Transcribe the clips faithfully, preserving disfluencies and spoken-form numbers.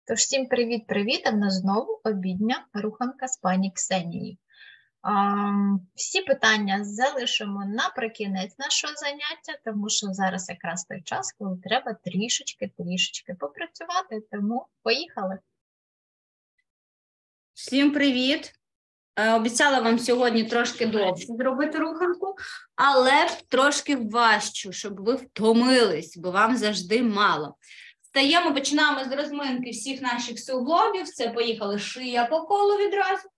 Тож всім привіт-привіт, а в нас знову обідня руханка з пані Ксенією. Всі питання залишимо наприкінець нашого заняття, тому що зараз якраз той час, коли треба трішечки-трішечки попрацювати, тому поїхали. Всім привіт! Обіцяла вам сьогодні трошки довше зробити руханку, але трошки важчу, щоб ви втомились, бо вам завжди мало. Стаємо, починаємо з розминки всіх наших суглобів. Це поїхали шия по колу відразу.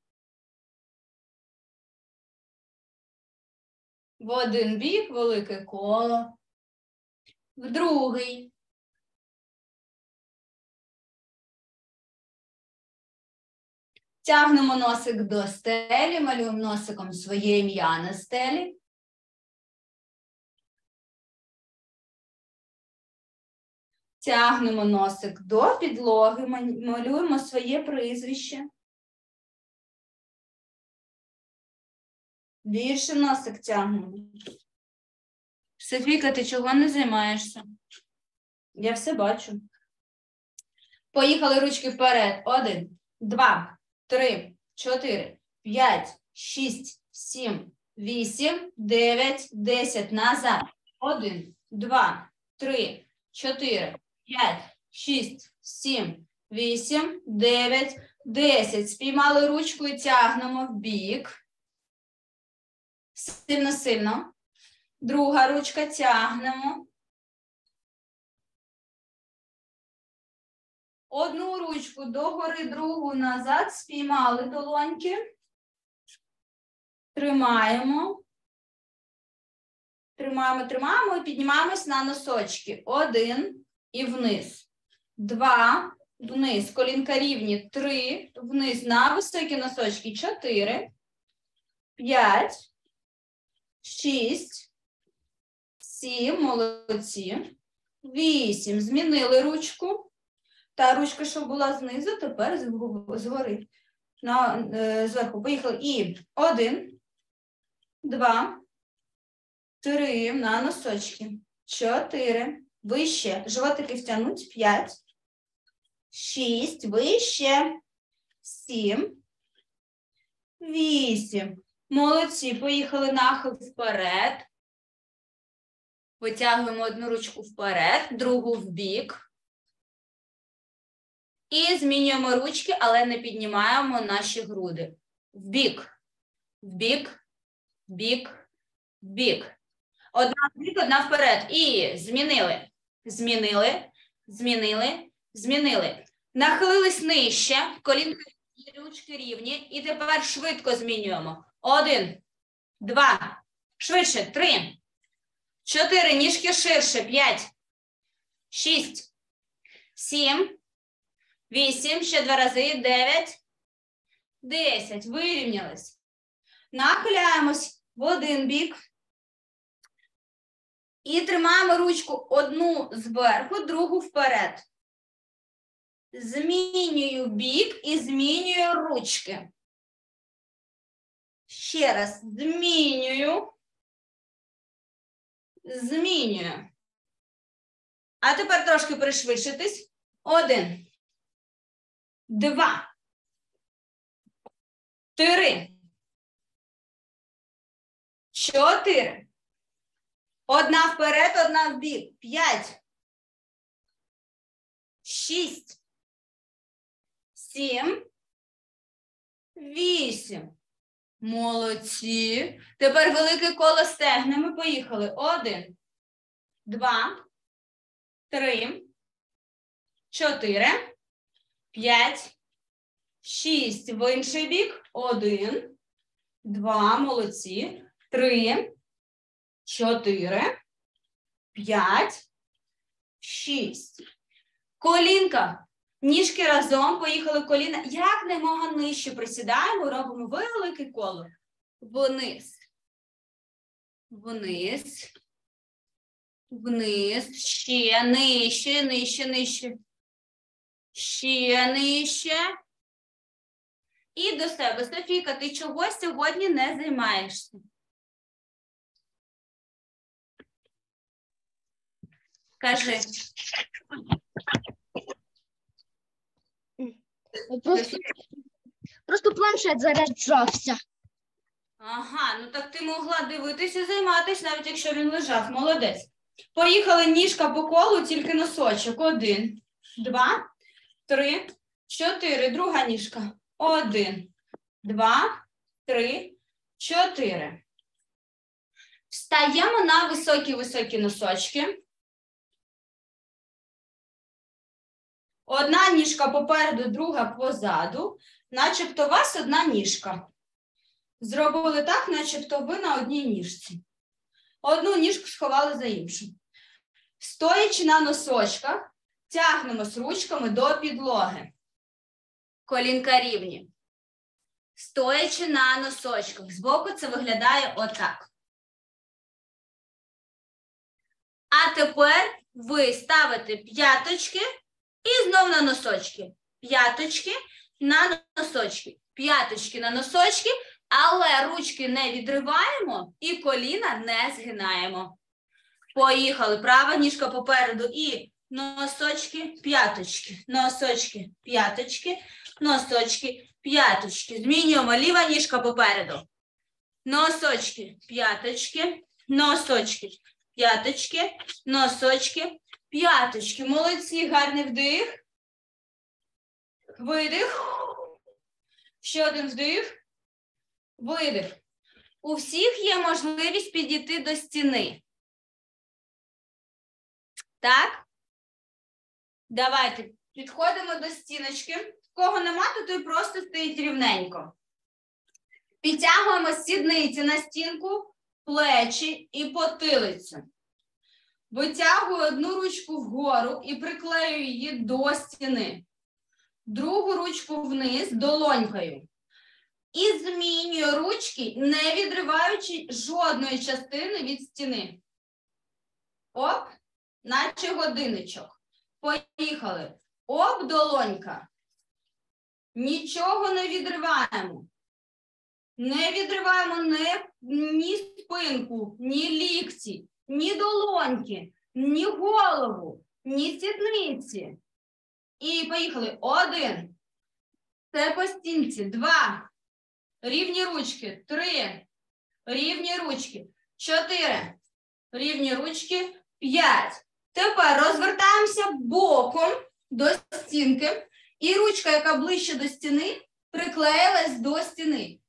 В один бік велике коло. В другий. Тягнемо носик до стелі, малюємо носиком своє ім'я на стелі. Тягнемо носик до підлоги, малюємо своє прізвище. Більше носик тягнемо. Софійка, ти чого не займаєшся? Я все бачу. Поїхали ручки вперед. Один, два, три, чотири, п'ять, шість, сім, вісім, дев'ять, десять. Назад. Один, два, три, чотири, п'ять, шість, сім, вісім, дев'ять, десять. Спіймали ручку і тягнемо в бік. Сильно-сильно. Друга ручка тягнемо. Одну ручку догори, другу назад. Спіймали долоньки. Тримаємо. Тримаємо, тримаємо і піднімаємось на носочки. Один і вниз. Два, вниз. Колінка рівні. Три, вниз на високі носочки. Чотири, п'ять, шість, сім, молодці. Вісім. Змінили ручку. Та ручка, що була знизу, тепер згори. На, е, зверху. Поїхали. І один, два, три, на носочки. Чотири. Вище. Животики втягнуть. П'ять. Шість. Вище. Сім. Вісім. Молодці. Поїхали нахил вперед. Витягуємо одну ручку вперед, другу вбік. І змінюємо ручки, але не піднімаємо наші груди. Вбік. Вбік. Вбік. Вбік. Одна вбік, одна вперед. І змінили. Змінили. Змінили. Змінили. Нахилились нижче. Колінки і ручки рівні. І тепер швидко змінюємо. Один. Два. Швидше. Три. Чотири. Ніжки ширше. П'ять. Шість. Сім. Вісім. Ще два рази. Дев'ять. Десять. Вирівнялись. Нахиляємось в один бік. І тримаємо ручку одну зверху, другу вперед. Змінюю бік і змінюю ручки. Ще раз. Змінюю. Змінюю. А тепер трошки пришвидшитись. Один. Два. Три. Чотири. Одна вперед, одна вбік. П'ять. Шість. Сім. Вісім. Молодці. Тепер велике коло стегнемо. Поїхали. Один. Два. Три. Чотири. П'ять. Шість. В інший бік. Один. Два. Молодці. Три. Чотири. П'ять. Шість. Колінка. Ніжки разом. Поїхали коліна. Як немного нижче присідаємо. Робимо велике коло. Вниз. Вниз. Вниз. Ще нижче, нижче, нижче. Ще нижче. І до себе. Софійка, ти чого сьогодні не займаєшся? Кажи. Просто, просто планшет заряджався. Ага, ну так ти могла дивитися і займатися, навіть якщо він лежав. Молодець. Поїхали ніжка по колу, тільки носочок. Один, два, три, чотири. Друга ніжка. Один, два, три, чотири. Встаємо на високі-високі носочки. Одна ніжка попереду, друга позаду. Начебто у вас одна ніжка. Зробили так, начебто ви на одній ніжці. Одну ніжку сховали за іншу. Стоячи на носочках, тягнемось ручками до підлоги. Колінка рівні. Стоячи на носочках. Збоку це виглядає отак. А тепер ви ставите п'яточки і знов на носочки. П'яточки на носочки. П'яточки на носочки. Але ручки не відриваємо і коліна не згинаємо. Поїхали. Права ніжка попереду і носочки, п'яточки, носочки, п'яточки, носочки, п'яточки. Змінюємо. Ліва ніжка попереду. Носочки, п'яточки, носочки, п'яточки, носочки, п'яточки. Молодці. Гарний вдих. Видих. Ще один вдих. Видих. У всіх є можливість підійти до стіни. Так? Давайте підходимо до стіночки. Кого нема, то той просто стоїть рівненько. Підтягуємо сідниці на стінку, плечі і потилицю. Витягую одну ручку вгору і приклею її до стіни. Другу ручку вниз долонькою. І змінюю ручки, не відриваючи жодної частини від стіни. Оп, наче годинничок. Поїхали. Оп, долонька. Нічого не відриваємо. Не відриваємо ні, ні спинку, ні лікті, ні долоньки, ні голову, ні сідниці. І поїхали. Один. Це по стінці. Два. Рівні ручки. Три. Рівні ручки. Чотири. Рівні ручки. П'ять. Тепер розвертаємося боком до стінки. І ручка, яка ближче до стіни, приклеїлась до стіни.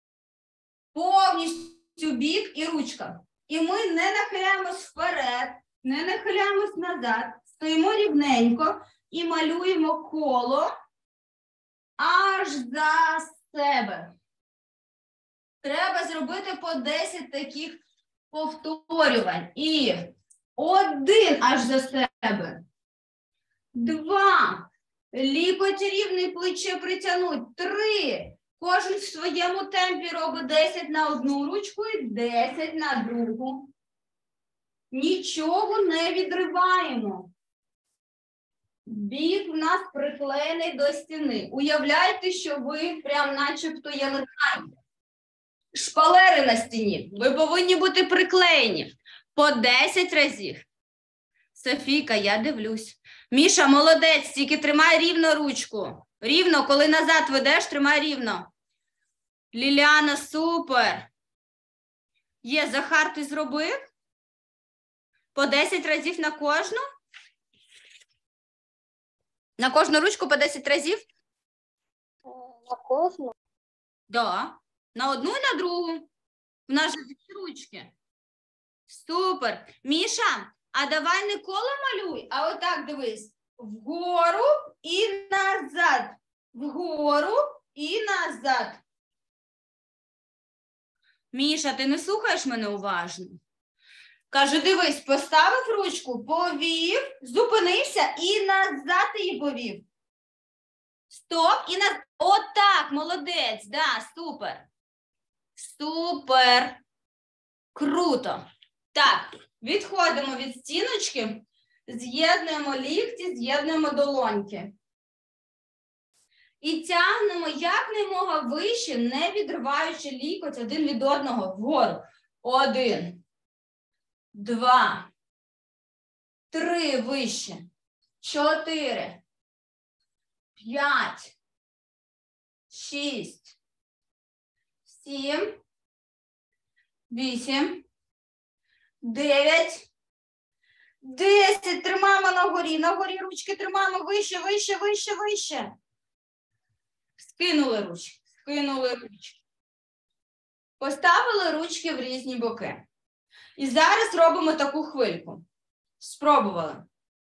Повністю бік і ручка. І ми не нахиляємось вперед, не нахиляємось назад. Стоїмо рівненько і малюємо коло аж за себе. Треба зробити по десять таких повторювань. І один аж за себе. Два. Лікоть рівний, плече притягнуть. Три. Кожен в своєму темпі робить десять на одну ручку і десять на другу. Нічого не відриваємо. Бік в нас приклеєний до стіни. Уявляйте, що ви прям начебто, я не знаю, шпалери на стіні. Ви повинні бути приклеєні по десять разів. Софійка, я дивлюсь. Міша, молодець, тільки тримай рівно ручку. Рівно, коли назад ведеш, тримай рівно. Ліляна, супер. Є, Захар, ти зробив? По десять разів на кожну? На кожну ручку по десять разів? На кожну? Да. На одну і на другу. В нас же дві ручки. Супер. Міша, а давай не коло малюй, а отак дивись. Вгору і назад. Вгору і назад. Міша, ти не слухаєш мене уважно? Кажу, дивись, поставив ручку, повів, зупинився і назад її повів. Стоп, і назад. Отак, молодець, да, супер. Супер. Круто. Так, відходимо від стіночки, з'єднуємо лікті, з'єднуємо долоньки. І тягнемо якнаймога вище, не відриваючи лікоть один від одного вгору. Один, два, три вище, чотири, п'ять, шість, сім, вісім, дев'ять, десять. Тримаємо на горі. На горі ручки тримаємо вище, вище, вище, вище. Скинули ручки, скинули ручки. Поставили ручки в різні боки. І зараз робимо таку хвильку. Спробували.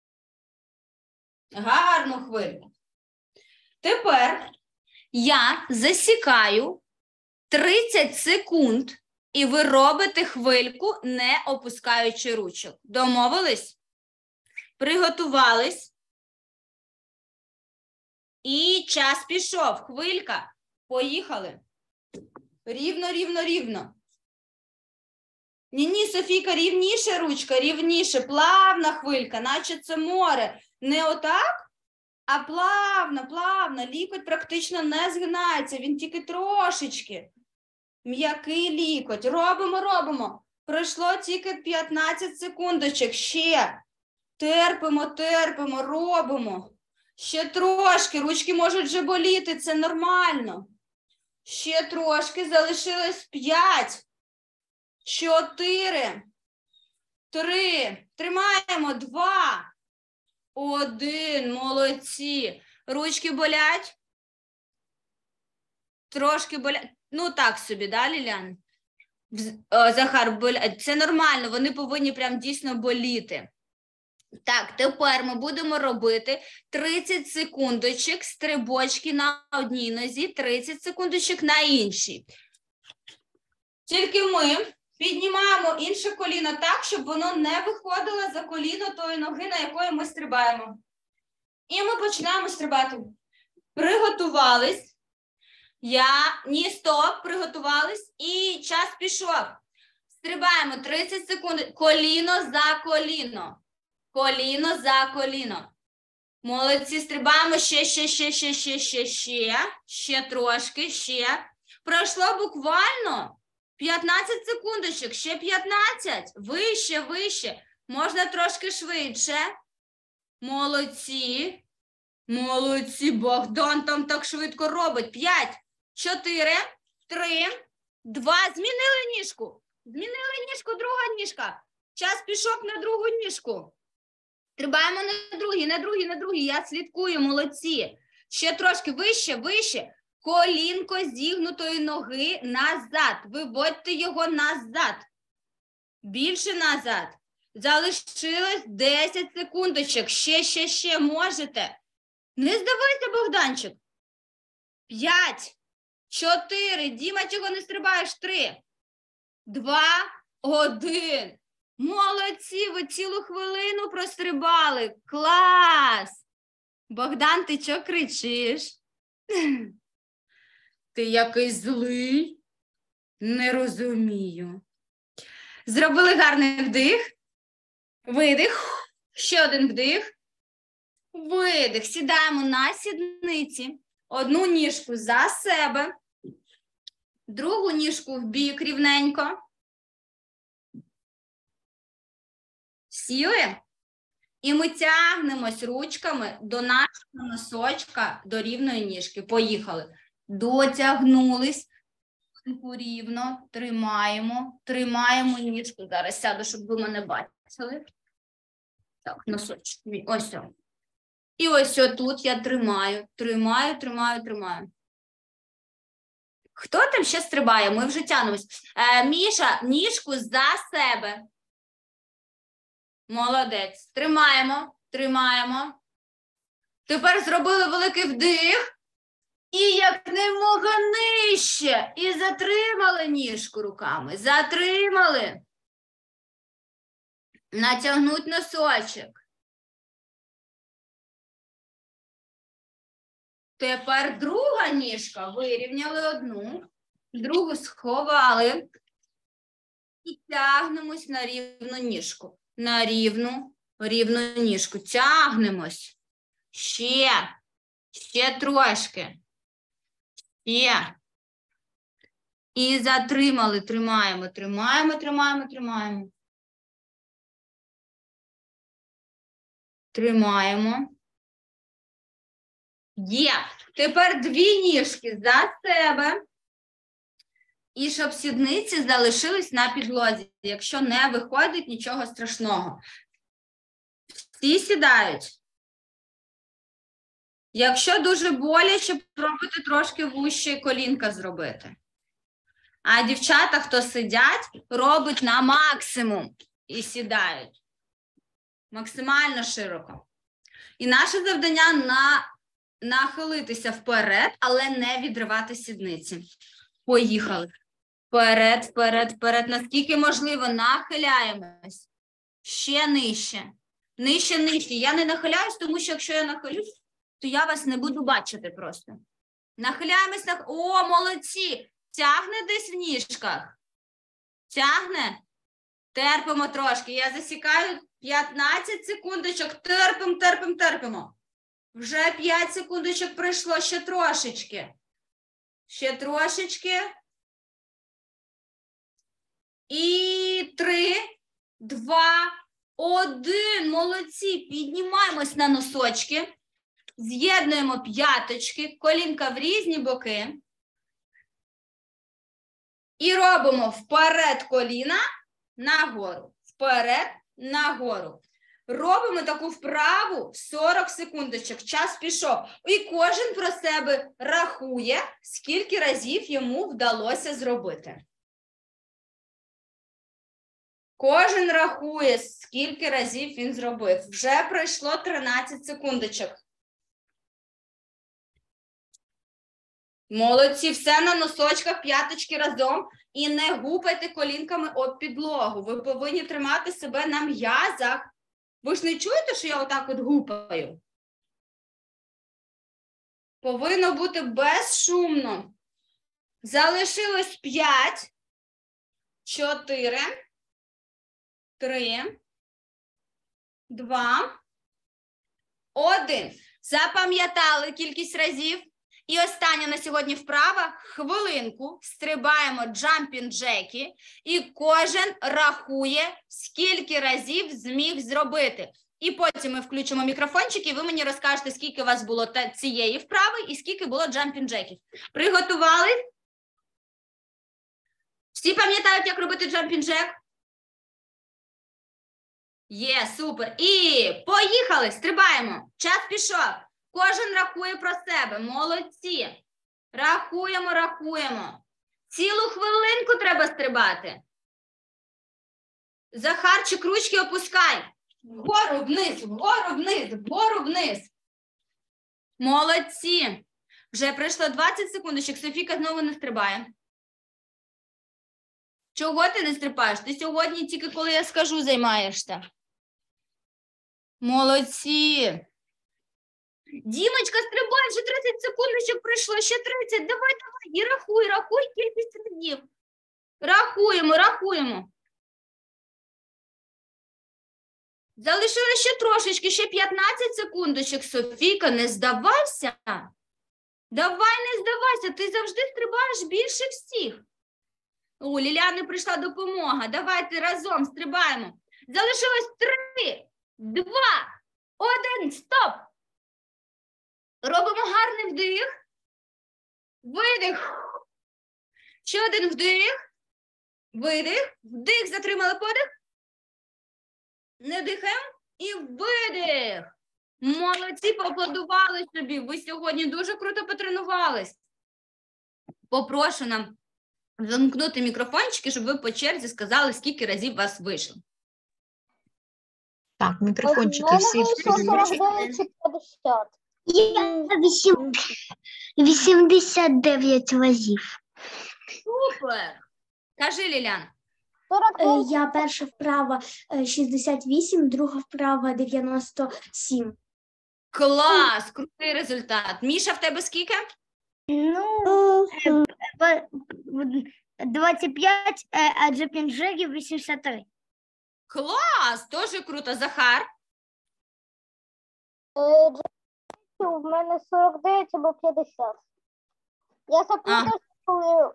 Гарну хвильку. Тепер я засікаю тридцять секунд, і ви робите хвильку, не опускаючи ручок. Домовились? Приготувались? І час пішов. Хвилька. Поїхали. Рівно, рівно, рівно. Ні-ні, Софійка, рівніше ручка, рівніше. Плавна хвилька, наче це море. Не отак, а плавно, плавно. Лікоть практично не згинається, він тільки трошечки. М'який лікоть. Робимо, робимо. Пройшло тільки п'ятнадцять секундочок. Ще. Терпимо, терпимо, робимо. Ще трошки. Ручки можуть вже боліти, це нормально. Ще трошки. Залишилось п'ять. Чотири. Три. Тримаємо. Два. Один. Молодці. Ручки болять? Трошки болять. Ну, так собі, да, Лілян? О, Захар, болять. Це нормально, вони повинні прям дійсно боліти. Так, тепер ми будемо робити тридцять секундочок, стрибочки на одній нозі, тридцять секундочок на іншій. Тільки ми піднімаємо інше коліно так, щоб воно не виходило за коліно тої ноги, на якої ми стрибаємо. І ми починаємо стрибати. Приготувались. Я, ні, стоп, приготувались. І час пішов. Стрибаємо тридцять секунд. Коліно за коліно. Коліно за коліно. Молодці, стрибаємо ще, ще, ще, ще, ще, ще, ще. Ще трошки, ще. Пройшло буквально п'ятнадцять секундочок. Ще п'ятнадцять. Вище, вище. Можна трошки швидше. Молодці. Молодці, Богдан там так швидко робить. П'ять, чотири, три, два. Змінили ніжку. Змінили ніжку, друга ніжка. Час пішов на другу ніжку. Стрибаємо на другій, на другій, на другій. Я слідкую, молодці. Ще трошки вище, вище. Колінко зігнутої ноги назад. Виводьте його назад. Більше назад. Залишилось десять секундочок. Ще, ще, ще можете. Не здавайся, Богданчик. П'ять, чотири. Діма, чого не стрибаєш? Три, два, один. Молодці, ви цілу хвилину прострибали. Клас! Богдан, ти чого кричиш? Ти якийсь злий? Не розумію. Зробили гарний вдих. Видих. Ще один вдих. Видих. Сідаємо на сідниці. Одну ніжку за себе. Другу ніжку в бік рівненько. Сіли. І ми тягнемось ручками до нашого носочка, до рівної ніжки. Поїхали. Дотягнулись. Рівно. Тримаємо. Тримаємо ніжку. Зараз сяду, щоб ви мене бачили. Так, носочок. Ось так. І ось отут я тримаю, тримаю, тримаю, тримаю. Хто там ще стрибає? Ми вже тягнемось. Е, Міша, ніжку за себе. Молодець. Тримаємо, тримаємо. Тепер зробили великий вдих. І якнаймога нижче. І затримали ніжку руками. Затримали. Натягнуть носочок. Тепер друга ніжка. Вирівняли одну, другу сховали. І тягнемось на рівну ніжку. На рівну, рівну ніжку. Тягнемось. Ще. Ще трошки. Ще. І затримали. Тримаємо, тримаємо, тримаємо, тримаємо. Тримаємо. Є. Тепер дві ніжки за себе. І щоб сідниці залишились на підлозі. Якщо не виходить, нічого страшного. Всі сідають. Якщо дуже боляче, пробуйте трошки вужче колінка зробити. А дівчата, хто сидять, робить на максимум і сідають. Максимально широко. І наше завдання на... нахилитися вперед, але не відривати сідниці. Поїхали. Вперед, вперед, вперед. Наскільки можливо, нахиляємось. Ще нижче. Нижче, нижче. Я не нахиляюсь, тому що якщо я нахилюсь, то я вас не буду бачити просто. Нахиляємось. Нах... О, молодці! Тягне десь в ніжках. Тягне? Терпимо трошки. Я засікаю п'ятнадцять секундочок. Терпимо, терпимо, терпимо. Вже п'ять секундочок пройшло. Ще трошечки. Ще трошечки. І три, два, один. Молодці. Піднімаємось на носочки. З'єднуємо п'яточки. Колінка в різні боки. І робимо вперед коліна, нагору. Вперед, нагору. Робимо таку вправу сорок секундочок. Час пішов. І кожен про себе рахує, скільки разів йому вдалося зробити. Кожен рахує, скільки разів він зробив. Вже пройшло тринадцять секундочок. Молодці, все на носочках, п'яточки разом. І не гупайте колінками об підлогу. Ви повинні тримати себе на м'язах. Ви ж не чуєте, що я отак от гупаю? Повинно бути безшумно. Залишилось п'ять, чотири, три, два, один. Запам'ятали кількість разів? І остання на сьогодні вправа. Хвилинку стрибаємо джампінг джеки і кожен рахує, скільки разів зміг зробити. І потім ми включимо мікрофончик і ви мені розкажете, скільки у вас було цієї вправи і скільки було джампінг джеків. Приготувались? Всі пам'ятають, як робити джампінг джек? Є, супер. І поїхали, стрибаємо. Час пішов. Кожен рахує про себе. Молодці. Рахуємо, рахуємо. Цілу хвилинку треба стрибати. Захарчик, ручки опускай. Вгору, вниз, вгору, вниз, вгору, вниз. Молодці. Вже пройшло двадцять секундочок. Софійка знову не стрибає. Чого ти не стрибаєш? Ти сьогодні тільки коли я скажу займаєшся. Молодці. Дімочка, стрибай, вже тридцять секундочок пройшло, ще тридцять, давай, давай, і рахуй, рахуй кількість разів. Рахуємо, рахуємо. Залишилось ще трошечки, ще п'ятнадцять секундочок. Софійка, не здавайся. Давай, не здавайся, ти завжди стрибаєш більше всіх. О, Ліляни прийшла допомога, давайте разом стрибаємо. Залишилось три, два, один, стоп. Робимо гарний вдих, видих, ще один вдих, видих, вдих, затримали подих, не дихаємо і видих. Молодці, поаплодували собі, ви сьогодні дуже круто потренувались. Попрошу нам замкнути мікрофончики, щоб ви по черзі сказали, скільки разів у вас вийшло. Так, мікрофончики всі включені. Я вісімдесят дев'ять разів. Супер! Кажи, Лілян. Я перша вправа шістдесят вісім, друга вправа дев'яносто сім. Клас! Крутий результат. Міша, в тебе скільки? Ну, двадцять п'ять, а джампінг-джеків вісімдесят три. Клас! Дуже круто. Захар? У мене сорок дев'ять або п'ятдесят. Я заплутався, коли...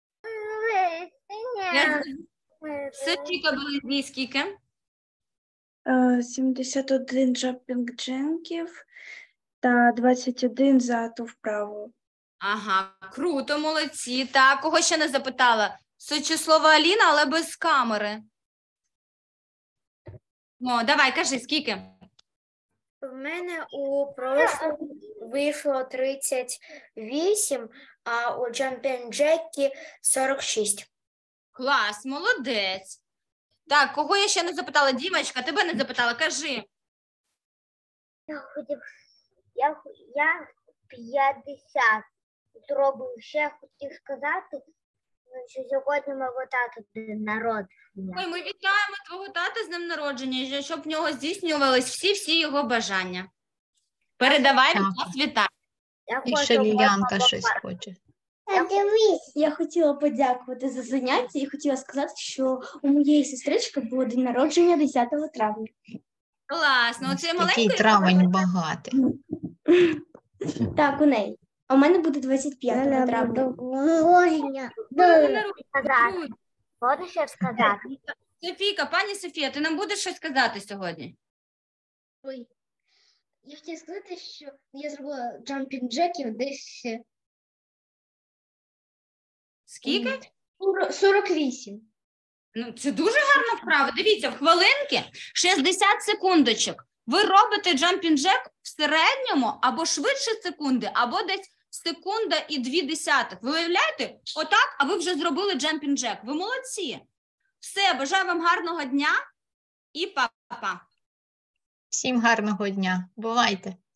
Софійка Белезні скільки? сімдесят один джампінг джеків та двадцять один за ту вправу. Ага, круто, молодці. Так, кого ще не запитала? Сочислова Аліна, але без камери. О, давай, кажи, скільки? В мене у прошлому вийшло тридцять вісім, а у Jumping Jack сорок шість. Клас, молодець. Так, кого я ще не запитала? Дімочка, тебе не запитала, кажи. Я хотів, я, хо- я п'ятдесят зробив. Ще хотів сказати, що сьогодні мого тата день народження. Ой, ми вітаємо твого тата з днем народження, щоб в нього здійснювались всі-всі його бажання. Передавай від Так. нас вітання. Я І хочу ще Лілянка мого щось папа. хоче. Я хотіла подякувати за заняття і хотіла сказати, що у моєї сестрички було день народження десятого травня. Класно, Ось оце Який маленький травень багатий. Так, у неї. А у мене буде двадцять п'ятого травня. Народження. Сказати. Круто. Можу ще сказати? Софійка, пані Софія, ти нам будеш щось сказати сьогодні? Ой, я хотіла сказати, що я зробила jumping jackів десь Скільки? сорок вісім. Ну, це дуже гарна вправа. Дивіться, в хвилинки шістдесят секундочок. Ви робите jumping jack в середньому або швидше секунди, або десь секунда і дві десятих. Ви уявляєте? Отак, а ви вже зробили jumping jack. Ви молодці. Все, бажаю вам гарного дня і па-па. Всім гарного дня. Бувайте.